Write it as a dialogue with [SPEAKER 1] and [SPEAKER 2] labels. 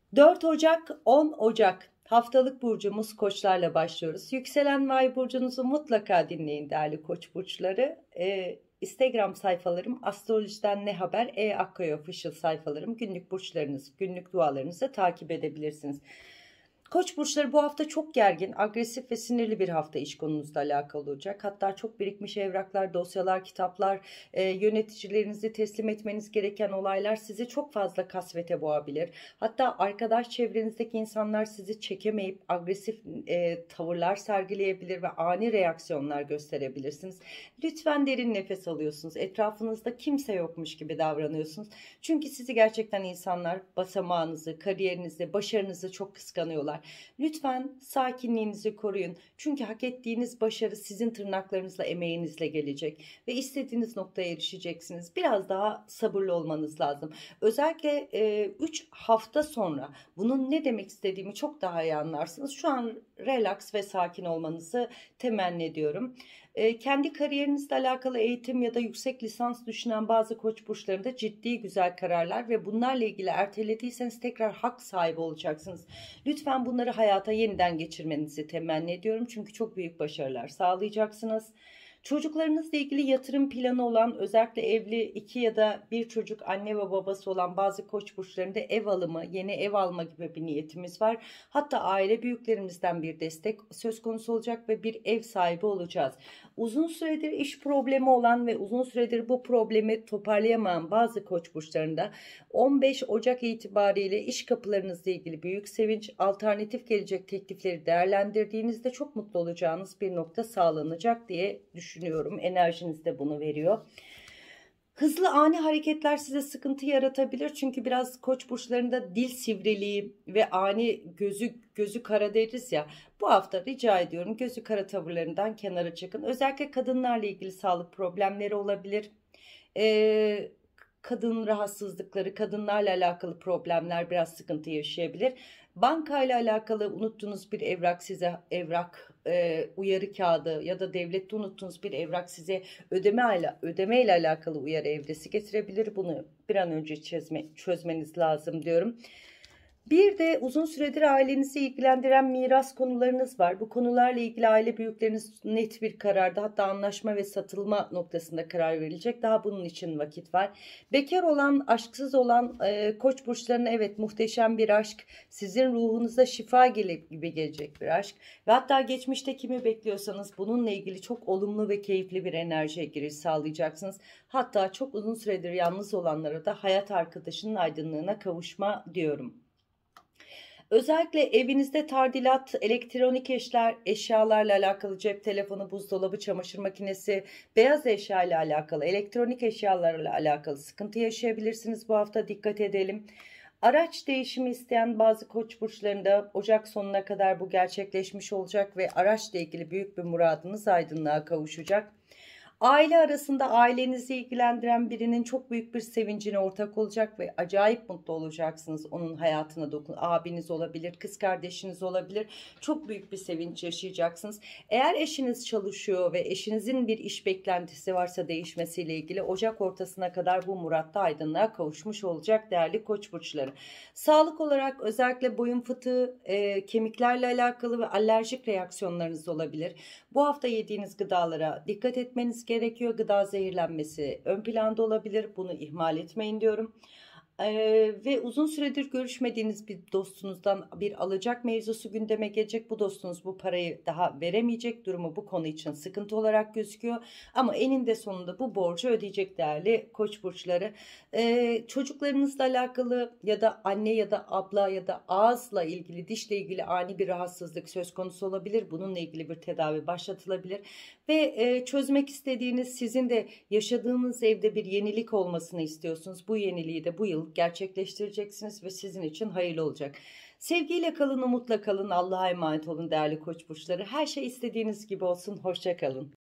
[SPEAKER 1] 4 Ocak 10 Ocak haftalık burcumuz Koçlarla başlıyoruz. Yükselen ve ay burcunuzu mutlaka dinleyin değerli Koç burçları. Instagram sayfalarım Astrolojiden Ne Haber, Akkaya Official sayfalarım, günlük burçlarınızı, günlük dualarınızı takip edebilirsiniz. Koç burçları bu hafta çok gergin, agresif ve sinirli bir hafta iş konunuzla alakalı olacak. Hatta çok birikmiş evraklar, dosyalar, kitaplar, yöneticilerinizi teslim etmeniz gereken olaylar sizi çok fazla kasvete boğabilir. Hatta arkadaş çevrenizdeki insanlar sizi çekemeyip agresif tavırlar sergileyebilir ve ani reaksiyonlar gösterebilirsiniz. Lütfen derin nefes alıyorsunuz. Etrafınızda kimse yokmuş gibi davranıyorsunuz. Çünkü sizi gerçekten insanlar basamağınızı, kariyerinizi, başarınızı çok kıskanıyorlar. Lütfen sakinliğinizi koruyun. Çünkü hak ettiğiniz başarı sizin tırnaklarınızla, emeğinizle gelecek ve istediğiniz noktaya erişeceksiniz. Biraz daha sabırlı olmanız lazım. Özellikle 3 hafta sonra bunun ne demek istediğimi çok daha iyi anlarsınız. Şu an relax ve sakin olmanızı temenni ediyorum. Kendi kariyerinizle alakalı eğitim ya da yüksek lisans düşünen bazı koç burçlarında ciddi güzel kararlar ve bunlarla ilgili ertelediyseniz tekrar hak sahibi olacaksınız. Lütfen bunları hayata yeniden geçirmenizi temenni ediyorum. Çünkü çok büyük başarılar sağlayacaksınız. Çocuklarınızla ilgili yatırım planı olan, özellikle evli 2 ya da bir çocuk anne ve babası olan bazı koç burçlarında ev alımı, yeni ev alma gibi bir niyetimiz var. Hatta aile büyüklerimizden bir destek söz konusu olacak ve bir ev sahibi olacağız. Uzun süredir iş problemi olan ve uzun süredir bu problemi toparlayamayan bazı koç burçlarında 15 Ocak itibariyle iş kapılarınızla ilgili büyük sevinç, alternatif gelecek teklifleri değerlendirdiğinizde çok mutlu olacağınız bir nokta sağlanacak diye düşünüyorum. Enerjiniz de bunu veriyor. Hızlı ani hareketler size sıkıntı yaratabilir. Çünkü biraz koç burçlarında dil sivriliği ve ani gözü kara deriz ya. Bu hafta rica ediyorum gözü kara tavırlarından kenara çıkın. Özellikle kadınlarla ilgili sağlık problemleri olabilir. Kadın rahatsızlıkları, kadınlarla alakalı problemler biraz sıkıntı yaşayabilir. Bankayla alakalı unuttuğunuz bir evrak size uyarı kağıdı ya da devlette unuttuğunuz bir evrak size ödeme ile alakalı uyarı evresi getirebilir. Bunu bir an önce çözmeniz lazım diyorum. Bir de uzun süredir ailenizi ilgilendiren miras konularınız var. Bu konularla ilgili aile büyükleriniz net bir kararda, hatta anlaşma ve satılma noktasında karar verilecek. Daha bunun için vakit var. Bekar olan, aşksız olan koç burçlarına evet muhteşem bir aşk, sizin ruhunuza şifa gibi gelecek bir aşk. Ve hatta geçmişte kimi bekliyorsanız bununla ilgili çok olumlu ve keyifli bir enerjiye giriş sağlayacaksınız. Hatta çok uzun süredir yalnız olanlara da hayat arkadaşının aydınlığına kavuşma diyorum. Özellikle evinizde tadilat, elektronik eşyalarla alakalı, cep telefonu, buzdolabı, çamaşır makinesi, beyaz eşya ile alakalı, elektronik eşyalarla alakalı sıkıntı yaşayabilirsiniz. Bu hafta dikkat edelim. Araç değişimi isteyen bazı koç burçlarında Ocak sonuna kadar bu gerçekleşmiş olacak ve araçla ilgili büyük bir muradınız aydınlığa kavuşacak. Aile arasında ailenizi ilgilendiren birinin çok büyük bir sevincine ortak olacak ve acayip mutlu olacaksınız. Onun hayatına abiniz olabilir, kız kardeşiniz olabilir. Çok büyük bir sevinç yaşayacaksınız. Eğer eşiniz çalışıyor ve eşinizin bir iş beklentisi varsa değişmesiyle ilgili Ocak ortasına kadar bu muratta aydınlığa kavuşmuş olacak değerli koç burçları. Sağlık olarak özellikle boyun fıtığı, kemiklerle alakalı ve alerjik reaksiyonlarınız olabilir. Bu hafta yediğiniz gıdalara dikkat etmeniz gerekiyor. Gıda zehirlenmesi ön planda olabilir. Bunu ihmal etmeyin diyorum. Ve uzun süredir görüşmediğiniz bir dostunuzdan bir alacak mevzusu gündeme gelecek. Bu dostunuz bu parayı daha veremeyecek, durumu bu konu için sıkıntı olarak gözüküyor. Ama eninde sonunda bu borcu ödeyecek değerli koç burçları. Çocuklarınızla alakalı ya da anne ya da abla ya da ağızla ilgili, dişle ilgili ani bir rahatsızlık söz konusu olabilir. Bununla ilgili bir tedavi başlatılabilir. Ve çözmek istediğiniz, sizin de yaşadığınız evde bir yenilik olmasını istiyorsunuz. Bu yeniliği de bu yıl gerçekleştireceksiniz ve sizin için hayırlı olacak. Sevgiyle kalın, umutla kalın, Allah'a emanet olun değerli koç burçları. Her şey istediğiniz gibi olsun. Hoşça kalın.